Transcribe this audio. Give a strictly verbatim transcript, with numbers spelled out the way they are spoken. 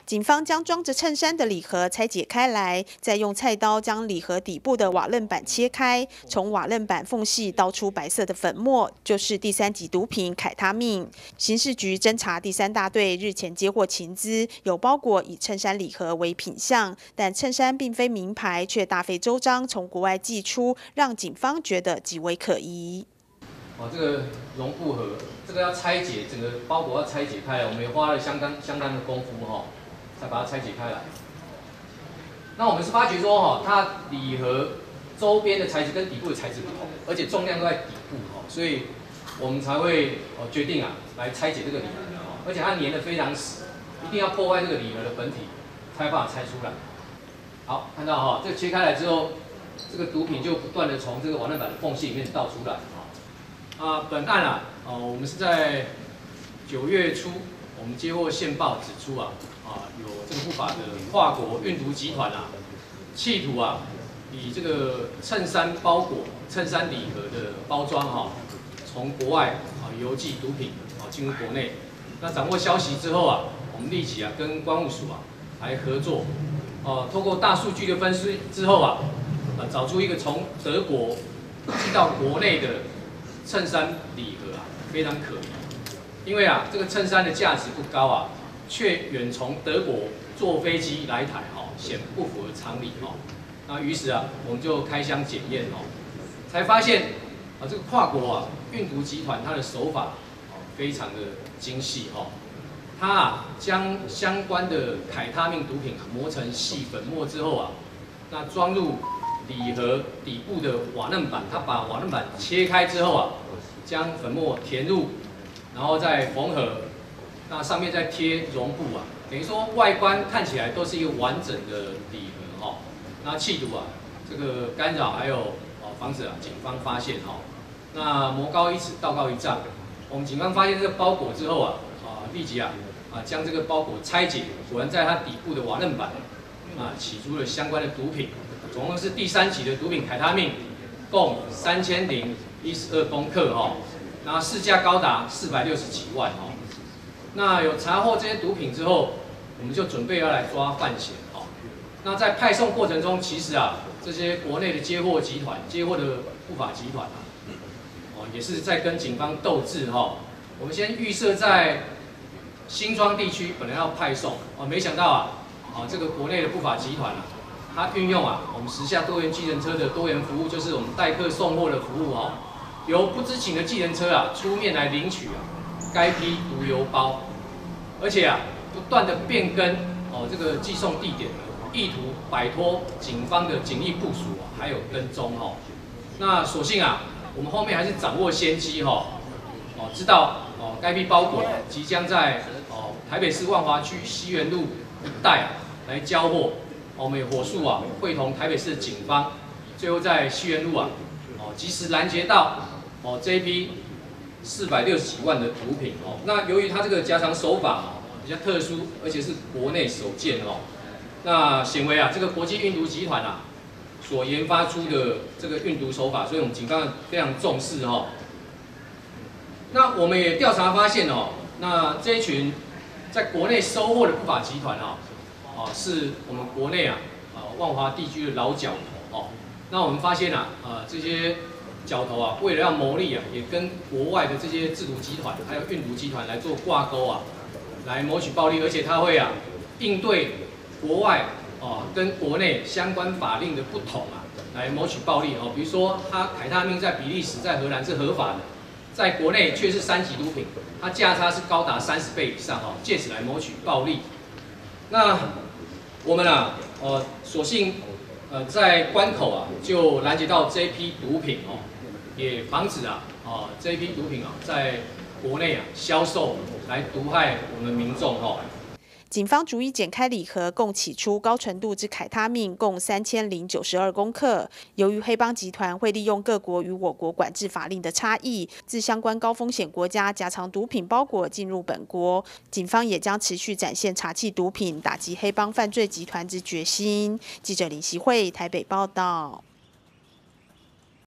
警方将装着衬衫的礼盒拆解开来，再用菜刀将礼盒底部的瓦楞板切开，从瓦楞板缝隙倒出白色的粉末，就是第三级毒品凯他命。刑事局侦查第三大队日前接获情资，有包裹以衬衫礼盒为品项，但衬衫并非名牌，却大费周章从国外寄出，让警方觉得极为可疑。 哦，这个绒布盒，这个要拆解，整个包裹要拆解开来，我们也花了相当相当的功夫哈、哦，才把它拆解开来。那我们是发觉说哈、哦，它礼盒周边的材质跟底部的材质不同，而且重量都在底部哈、哦，所以我们才会哦决定啊来拆解这个礼盒哦，而且它粘得非常死，一定要破坏这个礼盒的本体，才有办法拆出来。好，看到哈、哦，这个切开来之后，这个毒品就不断的从这个瓦楞板的缝隙里面倒出来。 啊，本案啊，哦，我们是在九月初，我们接获线报指出啊，啊，有这个不法的跨国运毒集团啊，企图啊，以这个衬衫包裹、衬衫礼盒的包装哈、啊，从国外啊邮寄毒品啊进入国内。那掌握消息之后啊，我们立即啊跟关务署啊来合作，哦、啊，透过大数据的分析之后啊，啊找出一个从德国寄到国内的。 衬衫礼盒啊，非常可疑，因为啊，这个衬衫的价值不高啊，却远从德国坐飞机来台哦，显不符合常理哦。那于是啊，我们就开箱检验哦，才发现啊，这个跨国啊运毒集团它的手法哦非常的精细哦，它啊将相关的凯他命毒品啊磨成细粉末之后啊，那装入。 礼盒底部的瓦楞板，它把瓦楞板切开之后啊，将粉末填入，然后再缝合，那上面再贴绒布啊，等于说外观看起来都是一个完整的礼盒哦。那企图啊，这个干扰还有哦防止啊警方发现哦。那魔高一尺，道高一丈，我们警方发现这个包裹之后啊，啊立即啊啊将这个包裹拆解，果然在它底部的瓦楞板啊起出了相关的毒品。 总共是第三级的毒品凯他命，共三千零一十二公克哈，那市价高达四百六十几万哈。那有查获这些毒品之后，我们就准备要来抓犯嫌哈。那在派送过程中，其实啊，这些国内的接货集团、接货的不法集团啊，哦，也是在跟警方斗智哈。我们先预设在新庄地区本来要派送，哦，没想到啊，啊这个国内的不法集团啊。 它运用啊，我们时下多元计程车的多元服务，就是我们代客送货的服务哦，由不知情的计程车啊出面来领取啊该批毒邮包，而且啊不断的变更哦这个寄送地点，意图摆脱警方的警力部署啊，还有跟踪哦。那所幸啊，我们后面还是掌握先机哈、哦，哦知道哦该批包裹即将在哦台北市万华区西园路一带啊来交货。 我们也火速啊，会同台北市的警方，最后在西园路啊，哦，及时拦截到哦这一批四百六十几万的毒品哦。那由于它这个夹藏手法啊比较特殊，而且是国内首见哦，那显为啊这个国际运毒集团啊所研发出的这个运毒手法，所以我们警方非常重视哦。那我们也调查发现哦，那这一群在国内收货的不法集团啊。 啊，是我们国内啊，啊万华地区的老角头哦。那我们发现啊，啊这些角头啊，为了要牟利啊，也跟国外的这些制毒集团还有运毒集团来做挂钩啊，来谋取暴利，而且他会啊应对国外啊跟国内相关法令的不同啊，来谋取暴利哦。比如说，他凯他命在比利时、在荷兰是合法的，在国内却是三级毒品，它价差是高达三十倍以上哦，借此来谋取暴利。 那我们啊，呃，所幸呃在关口啊就拦截到这一批毒品哦，也防止啊啊这一批毒品啊在国内啊销售来毒害我们民众哦。 警方逐一剪开礼盒，共起出高纯度之凯他命共三千零九十二公克。由于黑帮集团会利用各国与我国管制法令的差异，自相关高风险国家夹藏毒品包裹进入本国，警方也将持续展现查缉毒品、打击黑帮犯罪集团之决心。记者林习慧台北报道。